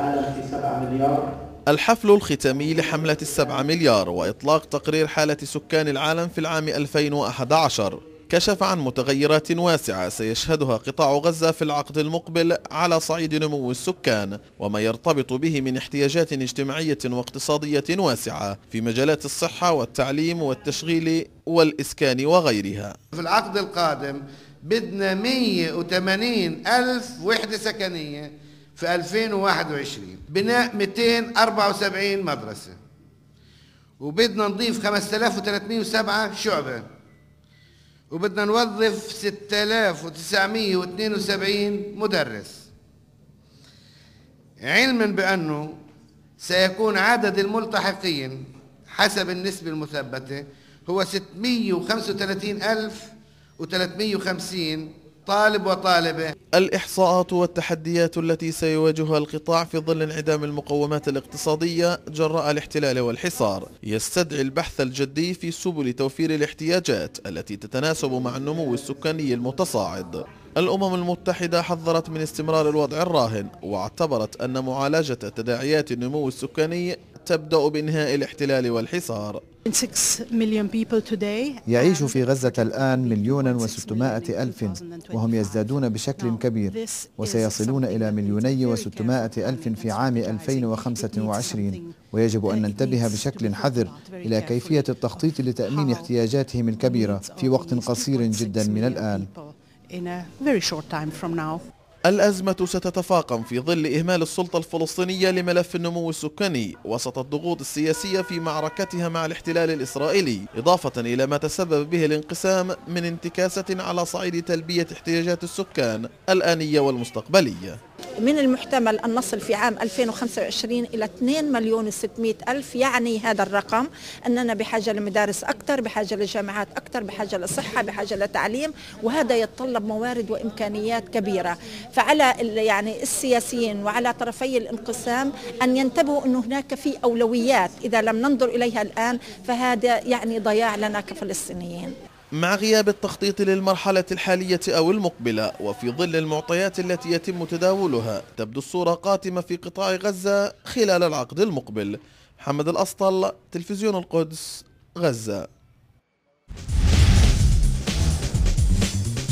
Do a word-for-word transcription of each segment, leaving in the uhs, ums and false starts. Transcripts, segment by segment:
العالم في سبعة مليار. الحفل الختامي لحملة السبعة مليار وإطلاق تقرير حالة سكان العالم في العام ألفين وأحد عشر كشف عن متغيرات واسعة سيشهدها قطاع غزة في العقد المقبل على صعيد نمو السكان وما يرتبط به من احتياجات اجتماعية واقتصادية واسعة في مجالات الصحة والتعليم والتشغيل والإسكان وغيرها. في العقد القادم بدنا مئة وثمانين ألف وحدة سكنية في ألفين وواحد وعشرين، بناء مئتين وأربعة وسبعين مدرسة، وبدنا نضيف خمسة آلاف وثلاثمئة وسبعة شعبة، وبدنا نوظف ستة آلاف وتسعمئة واثنين وسبعين مدرس، علما بأنه سيكون عدد الملتحقين حسب النسبة المثبتة هو ستمئة وخمسة وثلاثين ألف وثلاثمئة وخمسين طالب وطالبة. الإحصاءات والتحديات التي سيواجهها القطاع في ظل انعدام المقومات الاقتصادية جراء الاحتلال والحصار يستدعي البحث الجدي في سبل توفير الاحتياجات التي تتناسب مع النمو السكاني المتصاعد. الأمم المتحدة حذرت من استمرار الوضع الراهن واعتبرت أن معالجة تداعيات النمو السكاني تبدأ بإنهاء الاحتلال والحصار. يعيش في غزة الآن مليون وستمائة ألف وهم يزدادون بشكل كبير وسيصلون إلى مليوني وستمائة ألف في عام ألفين وخمسة وعشرين، ويجب أن ننتبه بشكل حذر إلى كيفية التخطيط لتأمين احتياجاتهم الكبيرة في وقت قصير جدا من الآن. الأزمة ستتفاقم في ظل إهمال السلطة الفلسطينية لملف النمو السكاني وسط الضغوط السياسية في معركتها مع الاحتلال الإسرائيلي، إضافة إلى ما تسبب به الانقسام من انتكاسة على صعيد تلبية احتياجات السكان الآنية والمستقبلية. من المحتمل أن نصل في عام ألفين وخمسة وعشرين إلى اثنين مليون وستمئة ألف، يعني هذا الرقم أننا بحاجة لمدارس أكثر، بحاجة لجامعات أكثر، بحاجة لصحة، بحاجة لتعليم، وهذا يتطلب موارد وإمكانيات كبيرة. فعلى يعني السياسيين وعلى طرفي الانقسام أن ينتبهوا أن هناك في أولويات إذا لم ننظر إليها الآن فهذا يعني ضياع لنا كفلسطينيين. مع غياب التخطيط للمرحلة الحالية أو المقبلة وفي ظل المعطيات التي يتم تداولها تبدو الصورة قاتمة في قطاع غزة خلال العقد المقبل. محمد الأسطل، تلفزيون القدس، غزة.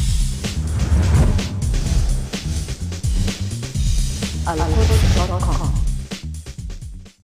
القدس دوت كوم